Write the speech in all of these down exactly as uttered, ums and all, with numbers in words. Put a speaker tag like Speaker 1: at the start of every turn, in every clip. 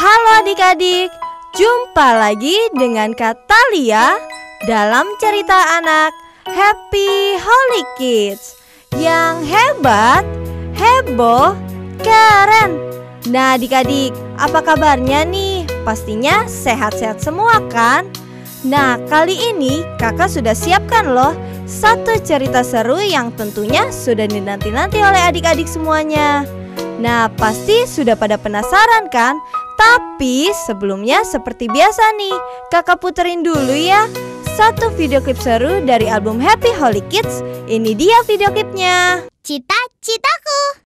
Speaker 1: Halo adik-adik, jumpa lagi dengan Kak Talia dalam cerita anak Happy Holy Kids yang hebat, heboh, keren. Nah adik-adik, apa kabarnya nih? Pastinya sehat-sehat semua kan? Nah kali ini kakak sudah siapkan loh satu cerita seru yang tentunya sudah dinanti-nanti oleh adik-adik semuanya. Nah pasti sudah pada penasaran kan? Tapi sebelumnya seperti biasa nih, kakak puterin dulu ya satu video klip seru dari album Happy Holy Kids. Ini dia video klipnya.
Speaker 2: Cita-citaku.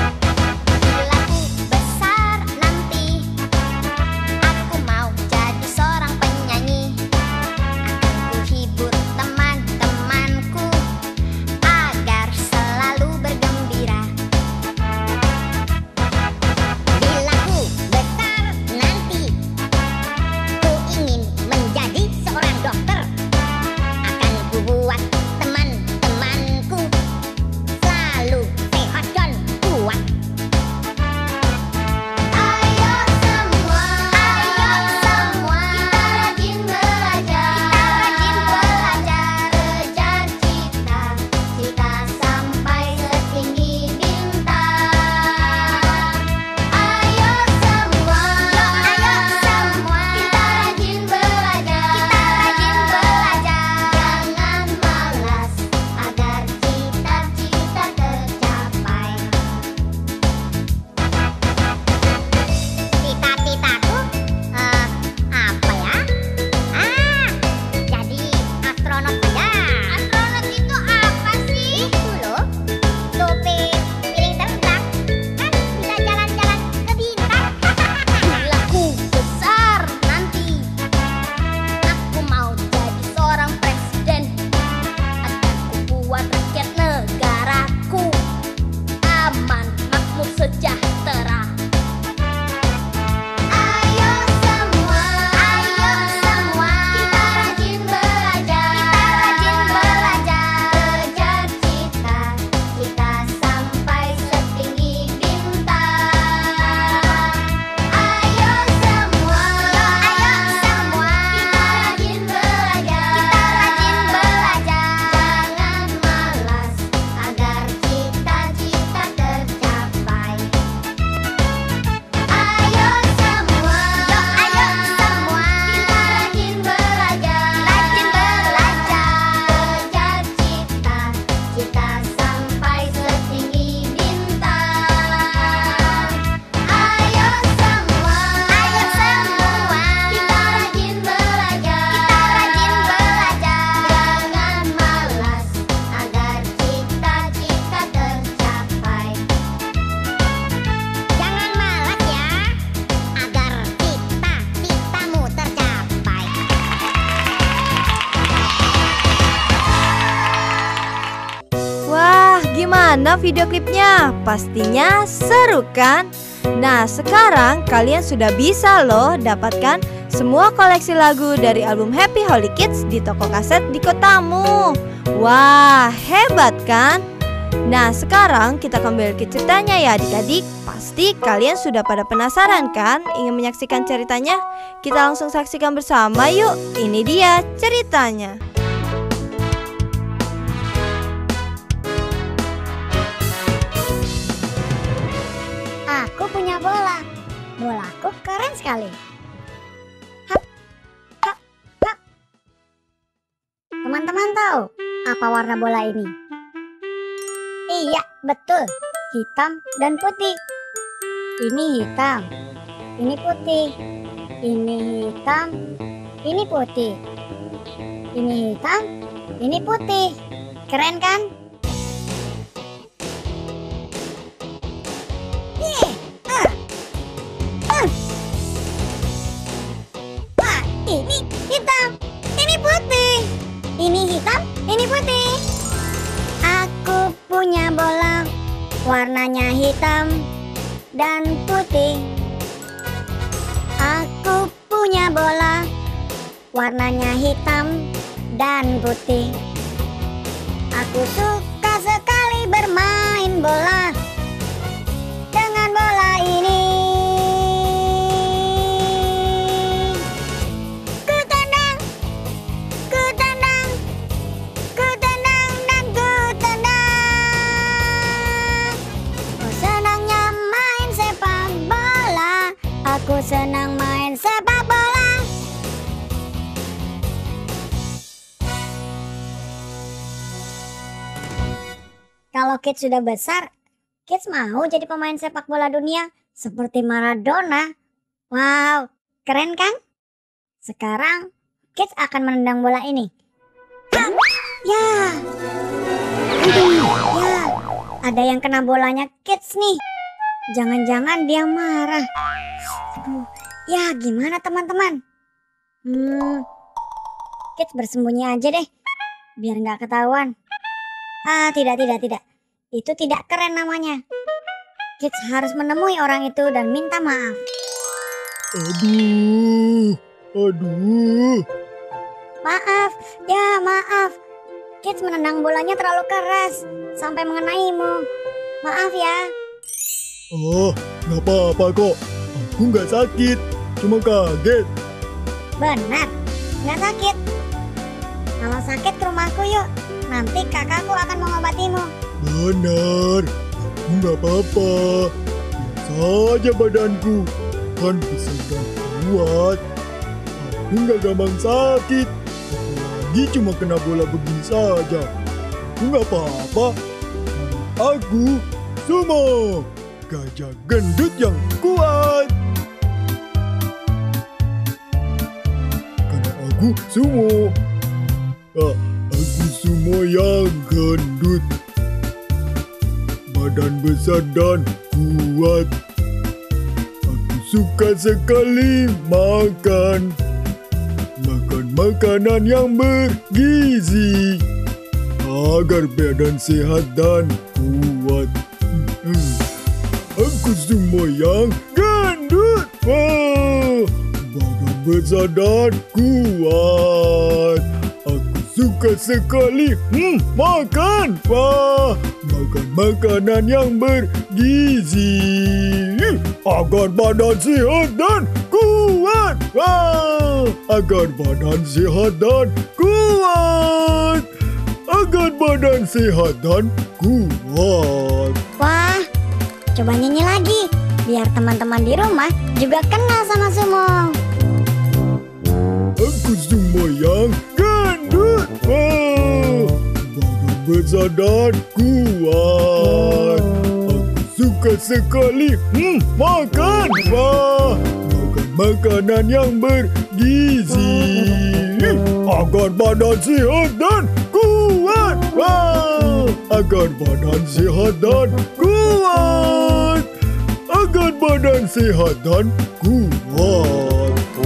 Speaker 1: Gimana video klipnya? Pastinya seru kan? Nah sekarang kalian sudah bisa loh dapatkan semua koleksi lagu dari album Happy Holy Kids di toko kaset di kotamu. Wah hebat kan? Nah sekarang kita kembali ke ceritanya ya adik-adik. Pasti kalian sudah pada penasaran kan ingin menyaksikan ceritanya? Kita langsung saksikan bersama yuk. Ini dia ceritanya.
Speaker 2: Aku punya bola. Bolaku keren sekali. Hap, hap, hap. Teman-teman tahu apa warna bola ini? Iya, betul. Hitam dan putih. Ini hitam. Ini putih. Ini hitam. Ini putih. Ini hitam. Ini putih. Keren kan? Ini hitam, ini putih. Ini hitam, ini putih. Aku punya bola, warnanya hitam dan putih. Aku punya bola, warnanya hitam dan putih. Aku suka sekali bermain bola. Dengan bola ini Aku senang main sepak bola. Kalau Kids sudah besar, Kids mau jadi pemain sepak bola dunia seperti Maradona. Wow, keren kan? Sekarang Kids akan menendang bola ini. Hah, ya, ya, ada yang kena bolanya Kids nih. Jangan-jangan dia marah. Aduh, ya gimana teman-teman? Hmm, Kids bersembunyi aja deh, biar nggak ketahuan. Ah, tidak, tidak, tidak. Itu tidak keren namanya. Kids harus menemui orang itu dan minta maaf.
Speaker 3: Aduh, aduh.
Speaker 2: Maaf, ya maaf. Kids menendang bolanya terlalu keras sampai mengenaimu. Maaf ya.
Speaker 3: Oh, nggak apa-apa kok. Aku nggak sakit, cuma kaget.
Speaker 2: Benar, nggak sakit. Kalau sakit ke rumahku yuk. Nanti kakakku akan mengobatimu.
Speaker 3: Benar, aku nggak apa-apa. Biasa aja badanku, kan bisa gak kuat. Aku nggak gampang sakit, apalagi cuma kena bola begini saja. Aku nggak apa-apa. Aku Sumo, gajah gendut yang kuat. Karena aku Sumo. Ah, aku Sumo yang gendut, badan besar dan kuat. Aku suka sekali makan, makan makanan yang bergizi agar badan sehat dan kuat. Hmm. Aku Sumo yang gendut, wow, badan besar dan kuat. Suka sekali hmm, makan, wah, makan makanan yang bergizi agar badan sehat dan kuat, wah, agar badan sehat dan kuat, agar badan sehat dan kuat.
Speaker 2: Wah, coba nyanyi lagi biar teman-teman di rumah juga kenal sama Sumo.
Speaker 3: Aku Sumo yang gendut, wow, badan besar dan kuat. Aku suka sekali hmm, makan, wah, makan makanan yang bergizi agar badan sehat dan kuat, wah, agar badan sehat dan kuat, agar badan sehat dan kuat.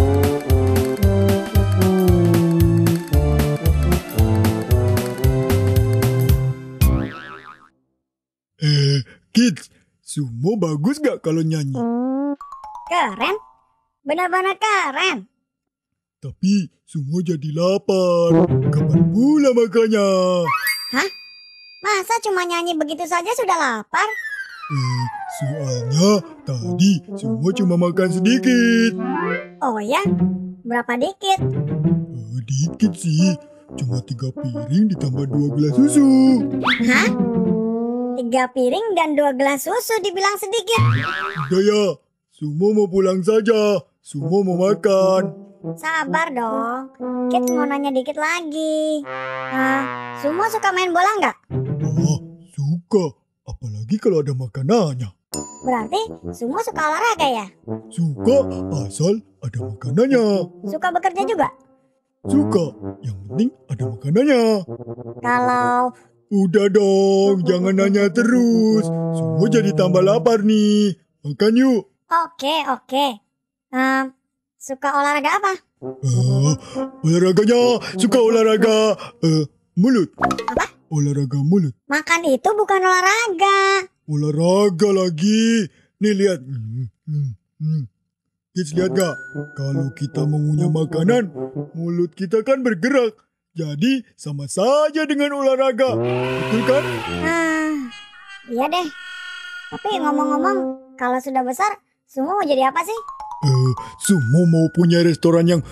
Speaker 3: Eh, Kids, Sumo bagus gak kalau nyanyi?
Speaker 2: Keren, benar-benar keren.
Speaker 3: Tapi Sumo jadi lapar. Kapan pula makannya?
Speaker 2: Hah? Masa cuma nyanyi begitu saja sudah lapar?
Speaker 3: Eh, soalnya tadi Sumo cuma makan sedikit.
Speaker 2: Oh ya? Berapa dikit?
Speaker 3: Eh, dikit sih. Cuma tiga piring ditambah dua gelas susu.
Speaker 2: Hah? Tiga piring dan dua gelas susu dibilang sedikit.
Speaker 3: Udah ya, Sumo mau pulang saja. Sumo mau makan.
Speaker 2: Sabar dong, Kids mau nanya dikit lagi. uh, Sumo suka main bola nggak?
Speaker 3: Wah, suka. Apalagi kalau ada makanannya.
Speaker 2: Berarti Sumo suka olahraga ya?
Speaker 3: Suka asal ada makanannya.
Speaker 2: Suka bekerja juga?
Speaker 3: Suka, yang penting ada makanannya.
Speaker 2: Kalau
Speaker 3: Udah dong, jangan nanya terus. Sumo jadi tambah lapar nih. Makan yuk.
Speaker 2: Oke, oke. Um, suka olahraga apa?
Speaker 3: Uh, olahraganya suka olahraga uh, mulut.
Speaker 2: Apa?
Speaker 3: Olahraga mulut.
Speaker 2: Makan itu bukan olahraga.
Speaker 3: Olahraga lagi. Nih lihat. Hmm, hmm, hmm. Kids lihat gak? Kalau kita mengunyah makanan, mulut kita kan bergerak. Jadi sama saja dengan olahraga. Betul kan?
Speaker 2: Ah, iya deh. Tapi ngomong-ngomong, kalau sudah besar, Sumo mau jadi apa sih?
Speaker 3: Uh, Sumo mau punya restoran yang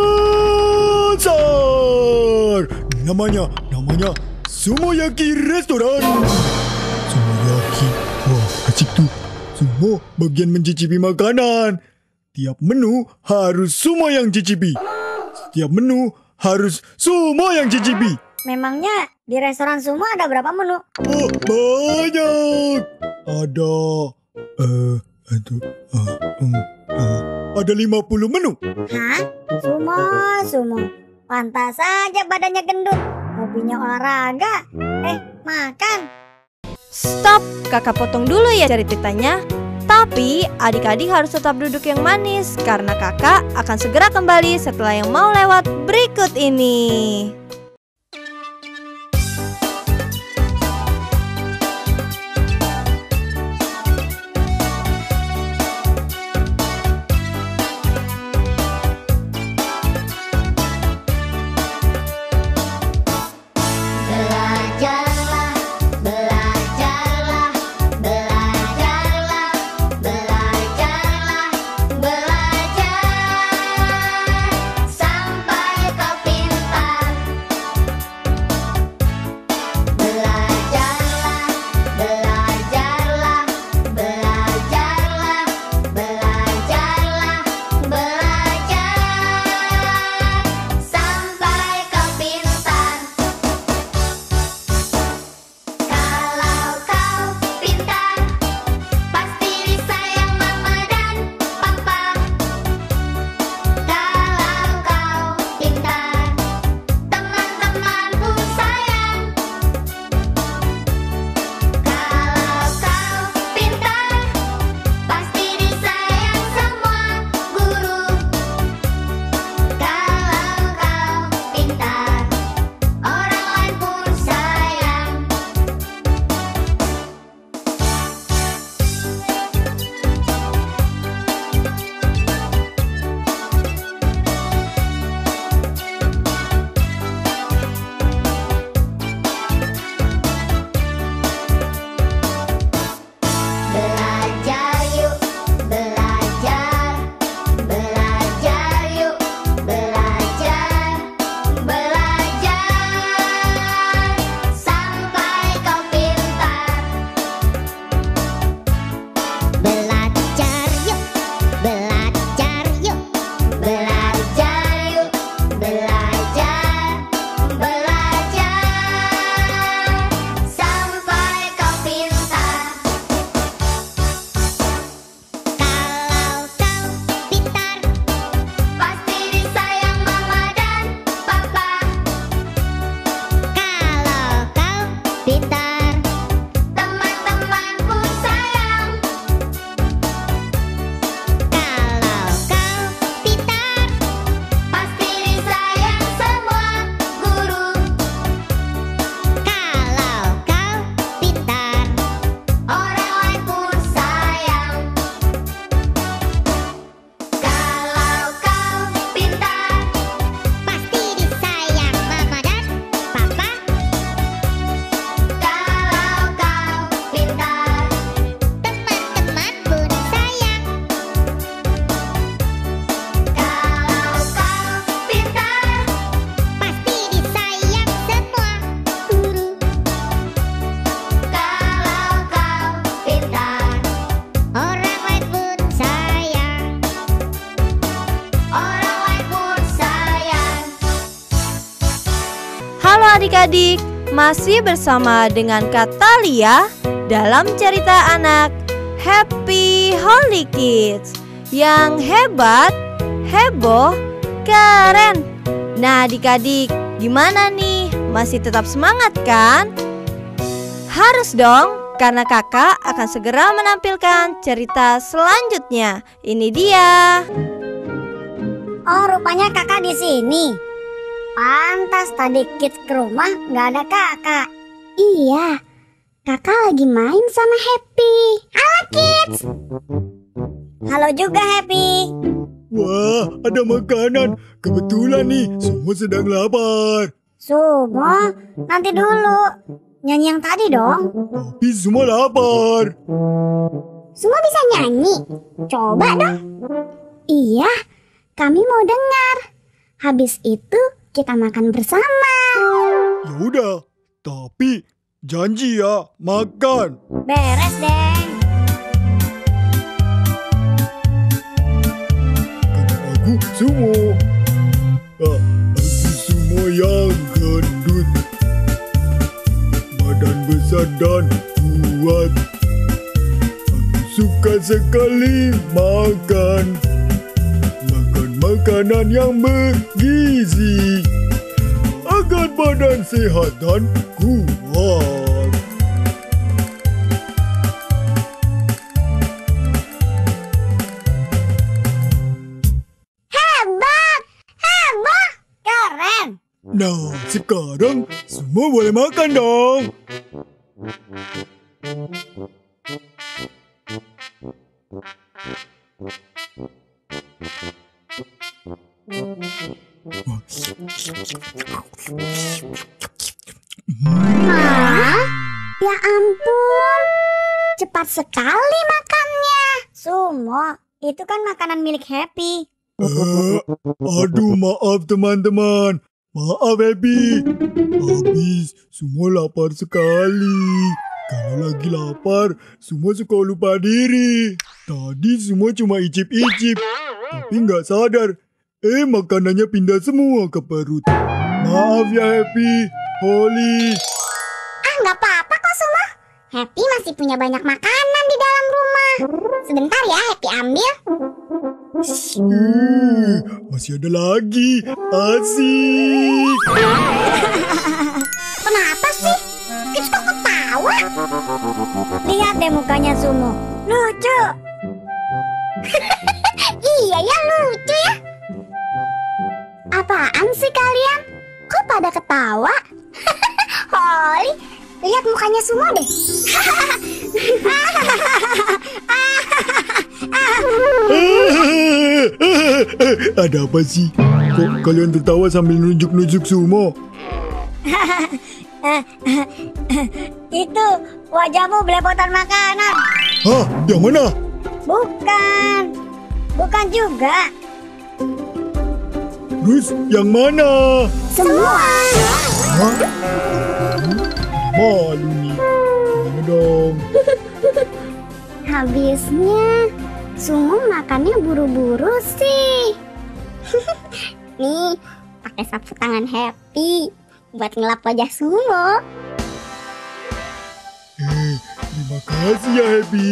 Speaker 3: besar. Namanya, namanya Sumoyaki Restoran. Sumoyaki, wah asik tuh. Sumo bagian mencicipi makanan. Setiap menu harus semua yang cicipi. Setiap menu harus semua yang cicipi.
Speaker 2: Memangnya di restoran semua ada berapa menu?
Speaker 3: Oh, banyak. Ada eh itu uh, um, uh, ada lima puluh menu.
Speaker 2: Hah? Sumo, sumo. Pantas saja badannya gendut. Hobinya olahraga. Eh, makan.
Speaker 1: Stop, kakak potong dulu ya ceritanya. Tapi adik-adik harus tetap duduk yang manis karena kakak akan segera kembali setelah yang mau lewat berikut ini. Adik-adik, masih bersama dengan Kak Thalia dalam cerita anak Happy Holy Kids yang hebat, heboh, keren. Nah adik-adik, gimana nih? Masih tetap semangat kan? Harus dong, karena kakak akan segera menampilkan cerita selanjutnya. Ini dia.
Speaker 2: Oh, rupanya kakak di sini. Pantas tadi Kids ke rumah nggak ada kakak. Iya, kakak lagi main sama Happy. Halo Kids. Halo juga Happy.
Speaker 3: Wah, ada makanan. Kebetulan nih, semua sedang lapar.
Speaker 2: Sumo, nanti dulu. Nyanyi yang tadi dong.
Speaker 3: Tapi semua lapar.
Speaker 2: Semua bisa nyanyi? Coba dong. Iya, kami mau dengar. Habis itu kita makan bersama.
Speaker 3: Ya udah, tapi janji ya, makan.
Speaker 2: Beres, Deng.
Speaker 3: sumo. Ah, aku sumo yang gendut, badan besar dan kuat. Aku suka sekali makan, makan makanan yang bergizi agar badan sehat dan kuat.
Speaker 2: Hebat, hebat, keren.
Speaker 3: Nah, sekarang semua boleh makan dong.
Speaker 2: Hah? Ya ampun, cepat sekali makannya. Sumo, itu kan makanan milik Happy.
Speaker 3: Eh, aduh, maaf teman-teman. Maaf, Happy. Habis, semua lapar sekali. Kalau lagi lapar, semua suka lupa diri. Tadi semua cuma icip-icip, tapi nggak sadar. Eh, makanannya pindah semua ke perut. Maaf ya, Happy, Holly.
Speaker 2: Ah, nggak apa-apa kok Sumo. Happy masih punya banyak makanan di dalam rumah. Sebentar ya, Happy ambil.
Speaker 3: Eh, masih ada lagi. Asik.
Speaker 2: Kenapa sih? Kids kok ketawa? Lihat deh mukanya Sumo. Lucu. Iya ya, lucu ya. Apaan sih kalian? Kok pada ketawa? Holly, lihat mukanya Sumo deh.
Speaker 3: Ada apa sih? Kok kalian tertawa sambil nunjuk-nunjuk Sumo?
Speaker 2: Itu wajahmu belepotan makanan.
Speaker 3: Hah? Yang mana?
Speaker 2: Bukan. Bukan juga.
Speaker 3: Terus yang mana?
Speaker 2: Semua.
Speaker 3: Hah? Malu nih. Gimana dong?
Speaker 2: Habisnya Sumo makannya buru-buru sih. Nih, pakai sapu tangan Happy buat ngelap wajah Sumo.
Speaker 3: Eh, terima kasih ya, Happy.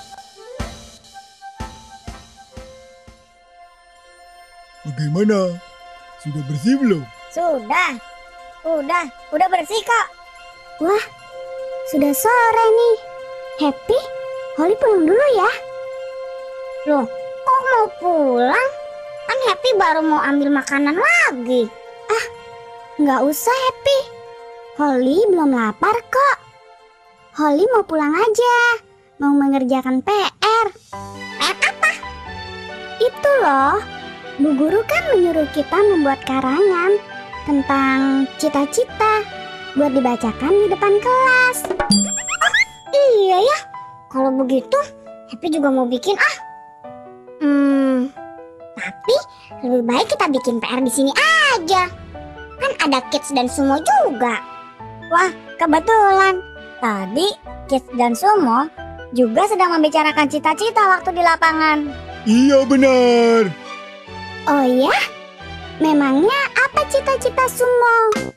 Speaker 3: Bagaimana? Sudah bersih belum?
Speaker 2: Sudah. Udah, udah bersih kok. Wah, sudah sore nih. Happy, Holly pulang dulu ya. Loh, kok mau pulang? Kan Happy baru mau ambil makanan lagi. Ah, nggak usah Happy. Holly belum lapar kok. Holly mau pulang aja. Mau mengerjakan P R. P R apa? Itu loh. Bu guru kan menyuruh kita membuat karangan tentang cita-cita buat dibacakan di depan kelas. Oh, iya ya. Kalau begitu, Happy juga mau bikin ah. Hmm, tapi lebih baik kita bikin P R di sini aja. Kan ada Kids dan Sumo juga. Wah, kebetulan. Tadi Kids dan Sumo juga sedang membicarakan cita-cita waktu di lapangan.
Speaker 3: Iya benar.
Speaker 2: Oh ya? Memangnya apa cita-cita Sumo?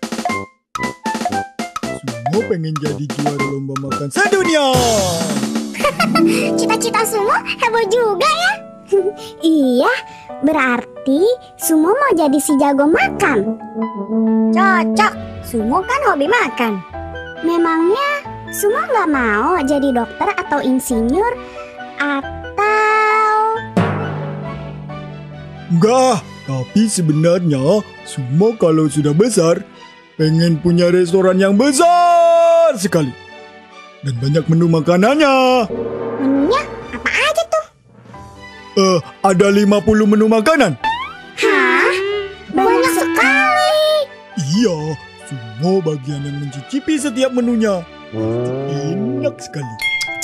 Speaker 3: Sumo pengen jadi juara lomba makan sedunia.
Speaker 2: Cita-cita Sumo heboh juga ya. Iya, berarti Sumo mau jadi si jago makan. Cocok, Sumo kan hobi makan. Memangnya Sumo nggak mau jadi dokter atau insinyur atau...
Speaker 3: Enggak, tapi sebenarnya Sumo kalau sudah besar pengen punya restoran yang besar sekali dan banyak menu makanannya.
Speaker 2: Menunya apa aja tuh?
Speaker 3: Eh, ada lima puluh menu makanan.
Speaker 2: Hah? Banyak sekali.
Speaker 3: Iya, Sumo bagian yang mencicipi setiap menunya. Enak sekali.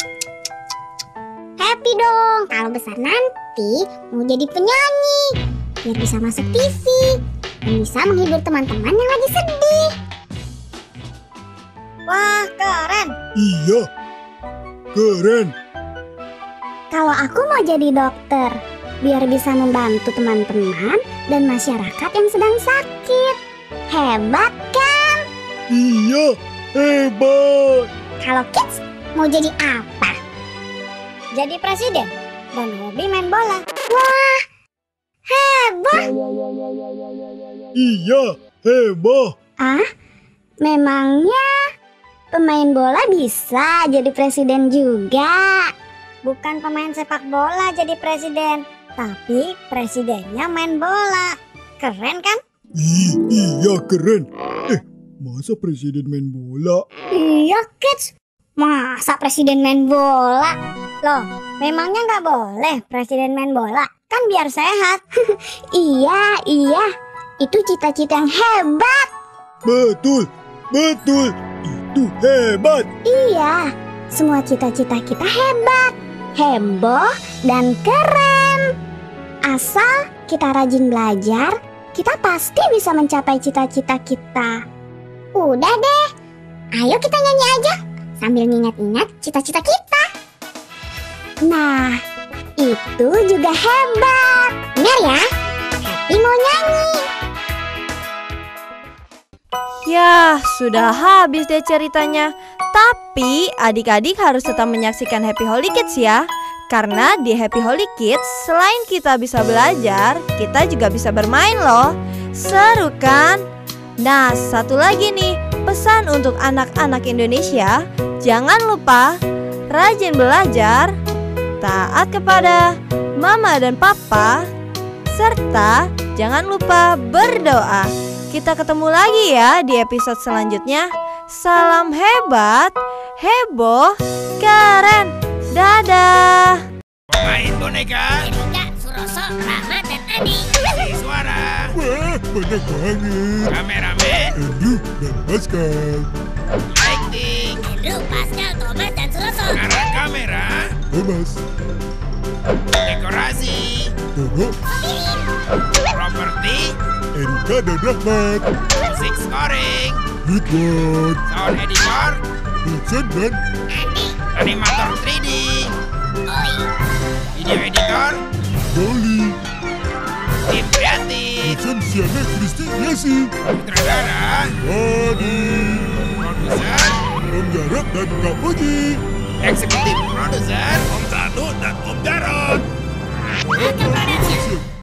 Speaker 2: Happy dong, kalau besar nanti mau jadi penyanyi, biar bisa masuk T V dan bisa menghibur teman-teman yang lagi sedih. Wah, keren.
Speaker 3: Iya, keren.
Speaker 2: Kalau aku mau jadi dokter, biar bisa membantu teman-teman dan masyarakat yang sedang sakit. Hebat kan?
Speaker 3: Iya, hebat.
Speaker 2: Kalau Kids mau jadi apa? Jadi presiden dan hobi main bola. Wah, hebat.
Speaker 3: Iya, hebat.
Speaker 2: Ah, memangnya pemain bola bisa jadi presiden juga? Bukan pemain sepak bola jadi presiden, tapi presidennya main bola. Keren kan?
Speaker 3: Ih, iya keren. Eh, masa presiden main bola?
Speaker 2: Iya, Kids. Masa presiden main bola? Loh, memangnya nggak boleh presiden main bola? Kan biar sehat. Iya, iya. Itu cita-cita yang hebat.
Speaker 3: Betul, betul. Itu hebat.
Speaker 2: Iya, semua cita-cita kita hebat, heboh, dan keren. Asal kita rajin belajar, kita pasti bisa mencapai cita-cita kita. Udah deh, ayo kita nyanyi aja sambil ingat-ingat cita-cita kita. Nah, itu juga hebat. Dengar ya, Happy mau nyanyi.
Speaker 1: Ya, sudah habis deh ceritanya. Tapi adik-adik harus tetap menyaksikan Happy Holy Kids ya. Karena di Happy Holy Kids, selain kita bisa belajar, kita juga bisa bermain loh. Seru kan? Nah, satu lagi nih, pesan untuk anak-anak Indonesia. Jangan lupa rajin belajar, taat kepada mama dan papa, serta jangan lupa berdoa. Kita ketemu lagi ya di episode selanjutnya. Salam hebat, heboh, keren. Dadah.
Speaker 4: Main boneka.
Speaker 2: Erika, Suroso, Rama, dan Adi.
Speaker 4: Si suara.
Speaker 3: Wah, banyak banget.
Speaker 4: Kameramen.
Speaker 3: Andrew dan Pascal.
Speaker 4: Lighting.
Speaker 2: Andrew, Pascal, Thomas, dan Suroso.
Speaker 4: Arah kamera.
Speaker 3: Thomas.
Speaker 4: Dekorasi.
Speaker 3: Dono.
Speaker 4: Properti.
Speaker 3: Erika dan Rahmat.
Speaker 4: Musik scoring.
Speaker 3: Ridwan.
Speaker 4: Sound editor.
Speaker 3: Vincent dan
Speaker 4: Animator tiga D. Video editor.
Speaker 3: Dolly.
Speaker 4: Tim kreatif.
Speaker 3: Vincent Siana Kristi Yesi.
Speaker 4: Sutradara.
Speaker 3: Adi.
Speaker 4: Produser.
Speaker 3: Om Jarot dan Kak Puji.
Speaker 4: Eksekutif produser. Om Satu dan Om Jarot.